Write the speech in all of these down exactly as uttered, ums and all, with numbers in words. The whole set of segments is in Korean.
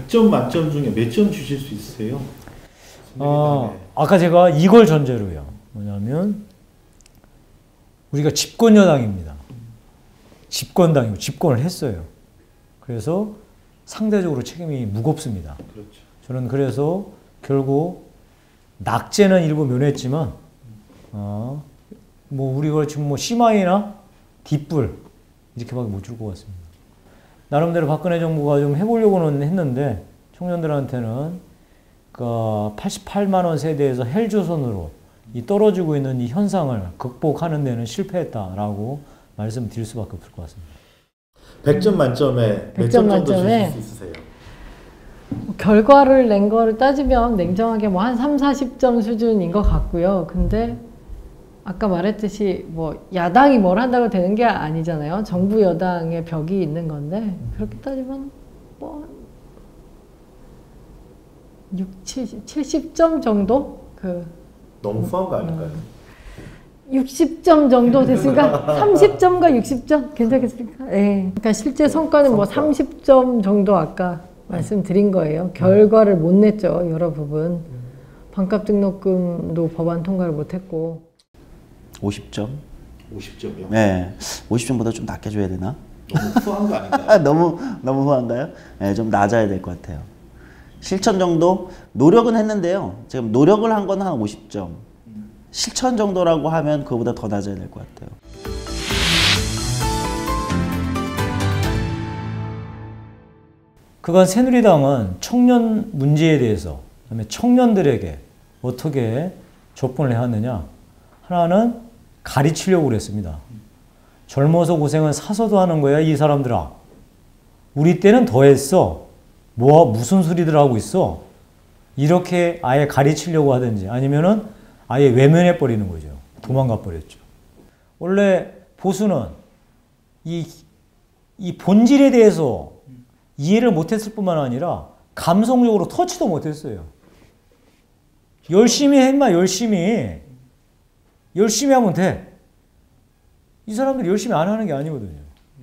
백 점 만점 중에 몇 점 주실 수 있으세요? 어, 아까 제가 이걸 전제로요. 뭐냐면 우리가 집권 여당입니다. 집권당이고 집권을 했어요. 그래서 상대적으로 책임이 무겁습니다. 그렇죠. 저는 그래서 결국 낙제는 일부 면했지만 어, 뭐 우리가 지금 뭐 씨마이나 뒷불 이렇게밖에 못 줄 것 같습니다. 나름대로 박근혜 정부가 좀 해보려고는 했는데 청년들한테는 그 팔십팔만 원 세대에서 헬조선으로 이 떨어지고 있는 이 현상을 극복하는 데는 실패했다라고 말씀드릴 수밖에 없을 것 같습니다. 백 점 만점에 몇 점 정도 주실 수 있으세요? 결과를 낸 거를 따지면 냉정하게 뭐 한 삼, 사십 점 수준인 것 같고요. 근데 아까 말했듯이 뭐 야당이 뭘 한다고 되는 게 아니잖아요. 정부 여당의 벽이 있는 건데 그렇게 따지면 뭐 육십, 칠십 점 정도? 그 너무 후한 거 아닐까요? 육십 점 정도 됐으니까 삼십 점과 육십 점 괜찮겠습니까? 네. 그러니까 실제 성과는 뭐 삼십 점 정도 아까 말씀드린 거예요. 결과를 못 냈죠. 여러 부분. 반값 등록금도 법안 통과를 못했고. 오십 점? 오십 점이요? 네. 오십 점보다 좀 낮게 줘야 되나? 너무 후한 거 아닌가요? 너무, 너무 후한가요? 네, 좀 낮아야 될 것 같아요. 실천 정도? 노력은 했는데요. 지금 노력을 한 건 한 오십 점. 실천 정도라고 하면 그거보다 더 낮아야 될 것 같아요. 그간 새누리당은 청년 문제에 대해서, 그다음에 청년들에게 어떻게 접근을 해왔느냐. 하나는 가르치려고 그랬습니다. 젊어서 고생은 사서도 하는 거야, 이 사람들아. 우리 때는 더 했어. 뭐, 무슨 소리들 하고 있어? 이렇게 아예 가르치려고 하든지 아니면은 아예 외면해 버리는 거죠. 도망가 버렸죠. 원래 보수는 이, 이 본질에 대해서 이해를 못했을 뿐만 아니라 감성적으로 터치도 못했어요. 열심히 했마 열심히 열심히 하면 돼. 이 사람들이 열심히 안 하는 게 아니거든요.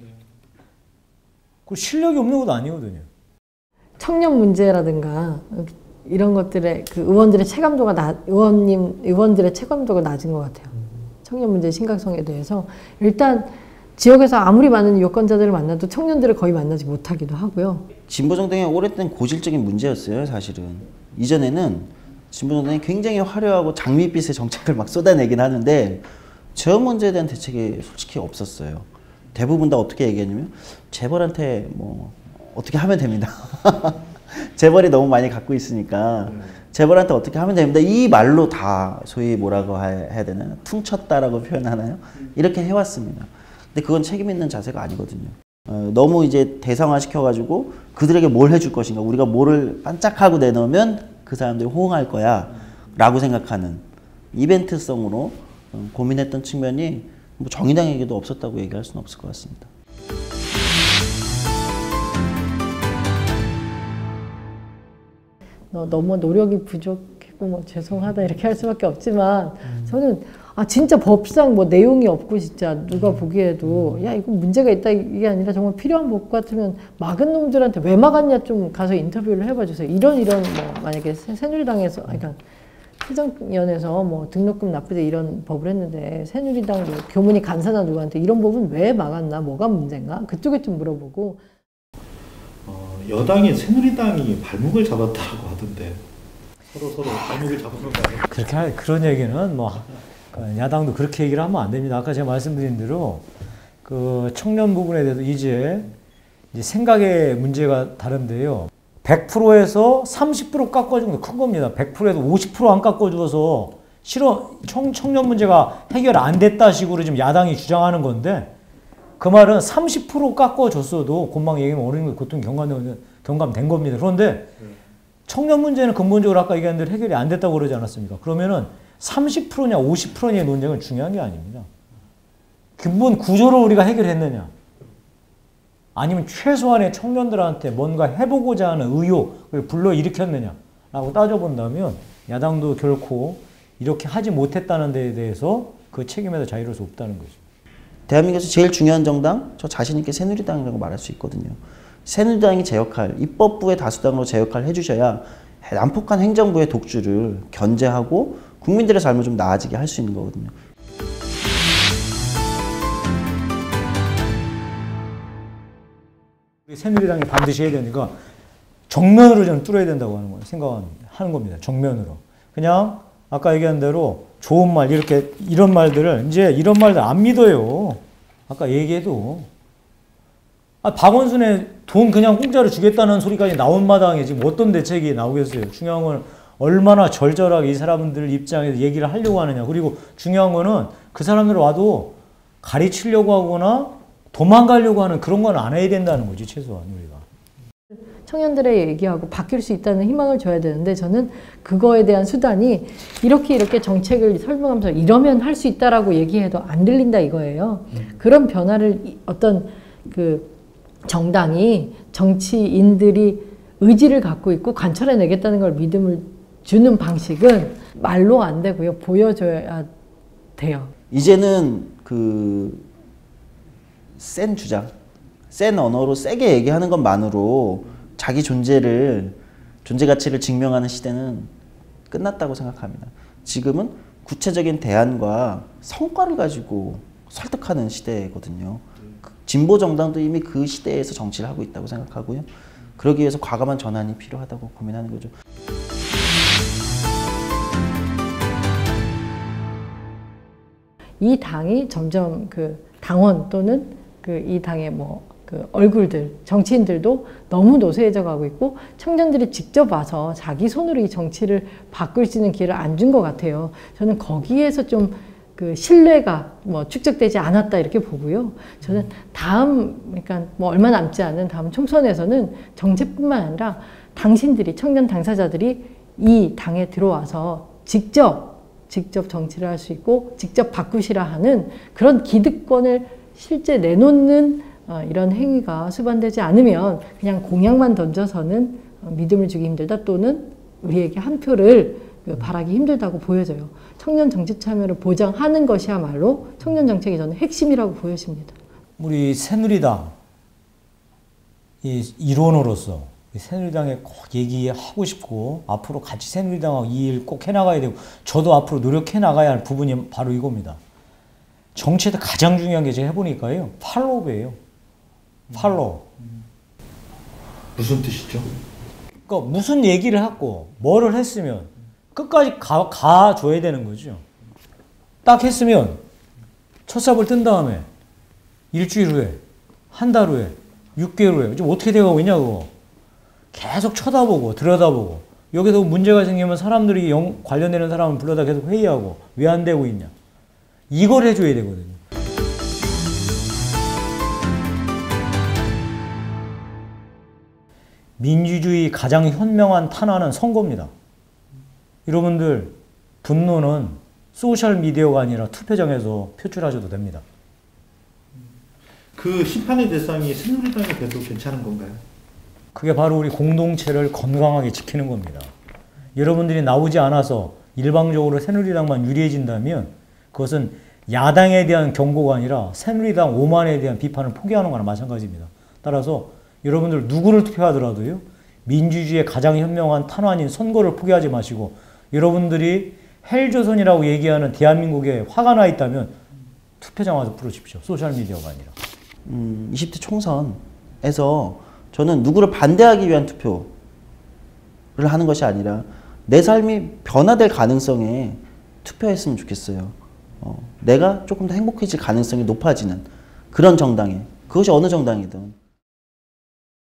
그 실력이 없는 것도 아니거든요. 청년 문제라든가 이런 것들의 그 의원들의 체감도가 낮, 의원님 의원들의 체감도가 낮은 것 같아요. 청년 문제의 심각성에 대해서 일단 지역에서 아무리 많은 유권자들을 만나도 청년들을 거의 만나지 못하기도 하고요. 진보정당의 오랫동안 고질적인 문제였어요, 사실은. 이전에는 진보정당이 굉장히 화려하고 장밋빛의 정책을 막 쏟아내긴 하는데 지역 문제에 대한 대책이 솔직히 없었어요. 대부분 다 어떻게 얘기하냐면 재벌한테 뭐 어떻게 하면 됩니다. 재벌이 너무 많이 갖고 있으니까 재벌한테 어떻게 하면 됩니다. 이 말로 다 소위 뭐라고 해야 되나요? 퉁쳤다라고 표현하나요? 이렇게 해왔습니다. 근데 그건 책임 있는 자세가 아니거든요. 어, 너무 이제 대상화 시켜가지고 그들에게 뭘 해줄 것인가, 우리가 뭐를 반짝하고 내놓으면 그 사람들이 호응할 거야 라고 생각하는 이벤트성으로 어, 고민했던 측면이 뭐 정의당에게도 없었다고 얘기할 수는 없을 것 같습니다. 너무 노력이 부족했고 뭐 죄송하다 이렇게 할 수밖에 없지만 저는 아 진짜 법상 뭐 내용이 없고 진짜 누가 보기에도 야 이거 문제가 있다 이게 아니라 정말 필요한 법 같으면 막은 놈들한테 왜 막았냐 좀 가서 인터뷰를 해봐 주세요. 이런 이런 뭐 만약에 새누리당에서 그러니까 시정연에서 뭐 등록금 납부제 이런 법을 했는데 새누리당 뭐 교문이 간사나 누구한테 이런 법은 왜 막았나 뭐가 문제인가 그쪽에 좀 물어보고. 어, 여당이 새누리당이 발목을 잡았다고 하던데 서로 서로 발목을 잡은 건가요? 그렇게 할, 그런 얘기는 뭐 야당도 그렇게 얘기를 하면 안 됩니다. 아까 제가 말씀드린 대로 그 청년 부분에 대해서 이제, 이제 생각의 문제가 다른데요. 백 퍼센트에서 삼십 퍼센트 깎아준 게 큰 겁니다. 백 퍼센트에서 오십 퍼센트 안 깎아줘서 실어 청, 청년 문제가 해결 안 됐다 식으로 지금 야당이 주장하는 건데 그 말은 삼십 퍼센트 깎아줬어도 금방 얘기하면 어느 정도 고통 경감, 경감된 겁니다. 그런데 청년 문제는 근본적으로 아까 얘기한 대로 해결이 안 됐다고 그러지 않았습니까? 그러면은 삼십 퍼센트냐 오십 퍼센트냐의 논쟁은 중요한 게 아닙니다. 근본 구조를 우리가 해결했느냐 아니면 최소한의 청년들한테 뭔가 해보고자 하는 의욕을 불러일으켰느냐라고 따져본다면 야당도 결코 이렇게 하지 못했다는 데에 대해서 그 책임에서 자유로울 수 없다는 거죠. 대한민국에서 제일 중요한 정당? 저 자신 있게 새누리당이라고 말할 수 있거든요. 새누리당이 제 역할, 입법부의 다수당으로 제 역할을 해주셔야 난폭한 행정부의 독주를 견제하고 국민들의 삶을 좀 나아지게 할 수 있는 거거든요. 새누리당이 반드시 해야 되니까 정면으로 좀 뚫어야 된다고 하는 거예요. 생각하는 겁니다. 정면으로. 그냥 아까 얘기한 대로 좋은 말 이렇게 이런 말들을 이제 이런 말들 안 믿어요. 아까 얘기해도 아, 박원순의 돈 그냥 공짜로 주겠다는 소리까지 나온 마당에 지금 어떤 대책이 나오겠어요. 중요한 건 얼마나 절절하게 이 사람들 입장에서 얘기를 하려고 하느냐. 그리고 중요한 거는 그 사람들 와도 가르치려고 하거나 도망가려고 하는 그런 건 안 해야 된다는 거지, 최소한 우리가. 청년들의 얘기하고 바뀔 수 있다는 희망을 줘야 되는데 저는 그거에 대한 수단이 이렇게 이렇게 정책을 설명하면서 이러면 할 수 있다라고 얘기해도 안 들린다 이거예요. 음. 그런 변화를 어떤 그 정당이 정치인들이 의지를 갖고 있고 관철해내겠다는 걸 믿음을 주는 방식은 말로 안 되고요. 보여줘야 돼요. 이제는 그 센 주장, 센 언어로 세게 얘기하는 것만으로 자기 존재를, 존재 가치를 증명하는 시대는 끝났다고 생각합니다. 지금은 구체적인 대안과 성과를 가지고 설득하는 시대거든요. 진보 정당도 이미 그 시대에서 정치를 하고 있다고 생각하고요. 그러기 위해서 과감한 전환이 필요하다고 고민하는 거죠. 이 당이 점점 그 당원 또는 그 이 당의 뭐 그 얼굴들, 정치인들도 너무 노쇠해져 가고 있고 청년들이 직접 와서 자기 손으로 이 정치를 바꿀 수 있는 기회를 안 준 것 같아요. 저는 거기에서 좀 그 신뢰가 뭐 축적되지 않았다 이렇게 보고요. 저는 다음, 그러니까 뭐 얼마 남지 않은 다음 총선에서는 정책뿐만 아니라 당신들이, 청년 당사자들이 이 당에 들어와서 직접 직접 정치를 할 수 있고 직접 바꾸시라 하는 그런 기득권을 실제 내놓는 어, 이런 행위가 수반되지 않으면 그냥 공약만 던져서는 어, 믿음을 주기 힘들다, 또는 우리에게 한 표를 그, 바라기 힘들다고 보여져요. 청년 정치 참여를 보장하는 것이야말로 청년 정책의 저는 핵심이라고 보여집니다. 우리 새누리당 이 일원으로서 새누리당에 꼭 얘기하고 싶고 앞으로 같이 새누리당하고 이 일 꼭 해나가야 되고 저도 앞으로 노력해 나가야 할 부분이 바로 이겁니다. 정치에서 가장 중요한 게 제가 해보니까요. 팔로우예요. 팔로우. 무슨 뜻이죠? 그러니까 무슨 얘기를 하고 뭐를 했으면 끝까지 가, 가줘야 되는 거죠. 딱 했으면 첫 삽을 뜬 다음에 일주일 후에, 한 달 후에, 육 개월 후에 지금 어떻게 돼가고 있냐고 계속 쳐다보고 들여다보고 여기서 문제가 생기면 사람들이 영, 관련되는 사람을 불러다 계속 회의하고 왜 안 되고 있냐 이걸 해줘야 되거든요. 민주주의 가장 현명한 탄환은 선거입니다. 여러분들 분노는 소셜미디어가 아니라 투표장에서 표출하셔도 됩니다. 그 심판의 대상이 새누리당이 돼도 괜찮은 건가요? 그게 바로 우리 공동체를 건강하게 지키는 겁니다. 여러분들이 나오지 않아서 일방적으로 새누리당만 유리해진다면 그것은 야당에 대한 경고가 아니라 새누리당 오만에 대한 비판을 포기하는 거나 마찬가지입니다. 따라서 여러분들 누구를 투표하더라도요. 민주주의의 가장 현명한 탄환인 선거를 포기하지 마시고 여러분들이 헬조선이라고 얘기하는 대한민국에 화가 나 있다면 투표장 와서 부르십시오. 소셜미디어가 아니라. 음, 이십 대 총선에서 저는 누구를 반대하기 위한 투표를 하는 것이 아니라 내 삶이 변화될 가능성에 투표했으면 좋겠어요. 어, 내가 조금 더 행복해질 가능성이 높아지는 그런 정당에, 그것이 어느 정당이든